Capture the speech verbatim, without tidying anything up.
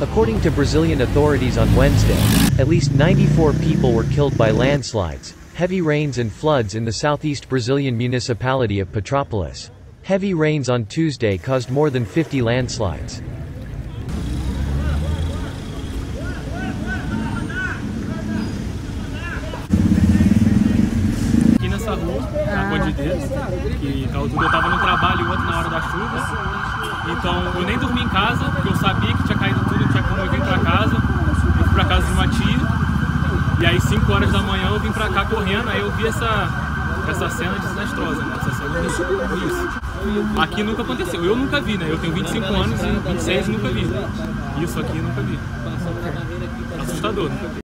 According to Brazilian authorities on Wednesday, at least ninety-four people were killed by landslides, heavy rains and floods in the southeast Brazilian municipality of Petropolis. Heavy rains on Tuesday caused more than fifty landslides. Aqui nessa rua, na Candidez, que eu estava no trabalho ontem na hora da chuva, então eu nem dormi em casa, porque eu sabia que tinha caído tudo, não tinha como eu vir para casa. Eu fui para casa de uma tia, e aí cinco horas da manhã eu vim para cá correndo, aí eu vi essa, essa cena desastrosa, né? Essa cena de isso. Aqui nunca aconteceu, eu nunca vi, né? Eu tenho vinte e cinco anos e vinte e seis e nunca vi. Isso aqui eu nunca vi. Assustador, nunca vi.